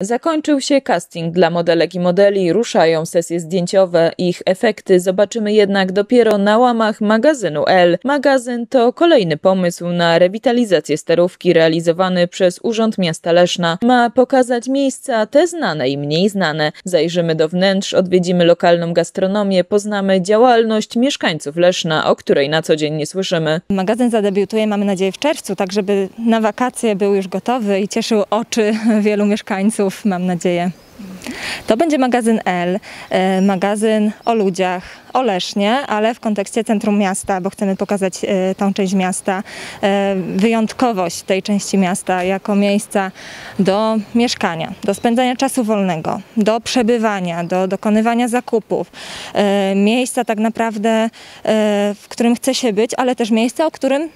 Zakończył się casting dla modelek i modeli, ruszają sesje zdjęciowe. Ich efekty zobaczymy jednak dopiero na łamach magazynu L. Magazyn to kolejny pomysł na rewitalizację Starówki realizowany przez Urząd Miasta Leszna. Ma pokazać miejsca te znane i mniej znane. Zajrzymy do wnętrz, odwiedzimy lokalną gastronomię, poznamy działalność mieszkańców Leszna, o której na co dzień nie słyszymy. Magazyn zadebiutuje, mamy nadzieję, w czerwcu, tak żeby na wakacje był już gotowy i cieszył oczy wielu mieszkańców, mam nadzieję. To będzie magazyn L, magazyn o ludziach, o Lesznie, ale w kontekście centrum miasta, bo chcemy pokazać tą część miasta, wyjątkowość tej części miasta jako miejsca do mieszkania, do spędzania czasu wolnego, do przebywania, do dokonywania zakupów. Miejsca tak naprawdę, w którym chce się być, ale też miejsca,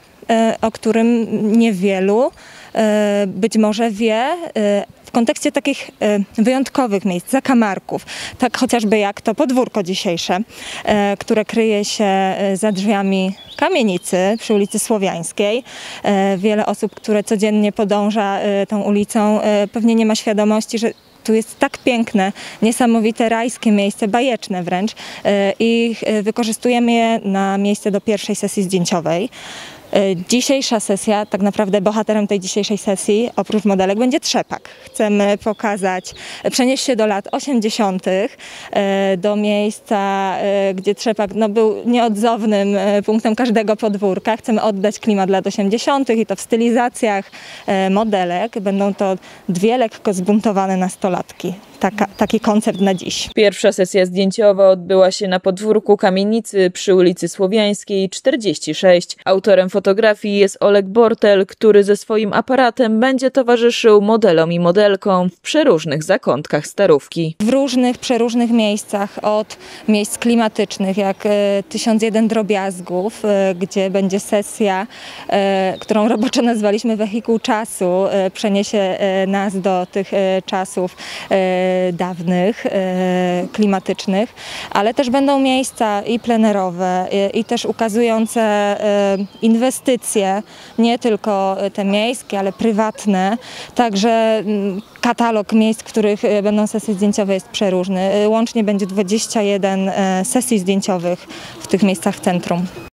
o którym niewielu być może wie, w kontekście takich wyjątkowych miejsc, zakamarków, tak chociażby jak to podwórko dzisiejsze, które kryje się za drzwiami kamienicy przy ulicy Słowiańskiej. Wiele osób, które codziennie podąża tą ulicą, pewnie nie ma świadomości, że tu jest tak piękne, niesamowite, rajskie miejsce, bajeczne wręcz i wykorzystujemy je na miejsce do pierwszej sesji zdjęciowej. Dzisiejsza sesja, tak naprawdę bohaterem tej dzisiejszej sesji, oprócz modelek, będzie trzepak. Chcemy pokazać, przenieść się do lat 80., do miejsca, gdzie trzepak był nieodzownym punktem każdego podwórka. Chcemy oddać klimat lat 80. i to w stylizacjach modelek. Będą to dwie lekko zbuntowane nastolatki. Taki koncept na dziś. Pierwsza sesja zdjęciowa odbyła się na podwórku kamienicy przy ulicy Słowiańskiej 46. Autorem fotografii jest Oleg Bortel, który ze swoim aparatem będzie towarzyszył modelom i modelkom w przeróżnych zakątkach Starówki. W różnych, przeróżnych miejscach, od miejsc klimatycznych jak 1001 drobiazgów, gdzie będzie sesja, którą roboczo nazwaliśmy wehikuł czasu, przeniesie nas do tych czasów dawnych, klimatycznych, ale też będą miejsca i plenerowe, i też ukazujące inwestycje, nie tylko te miejskie, ale prywatne. Także katalog miejsc, w których będą sesje zdjęciowe, jest przeróżny. Łącznie będzie 21 sesji zdjęciowych w tych miejscach w centrum.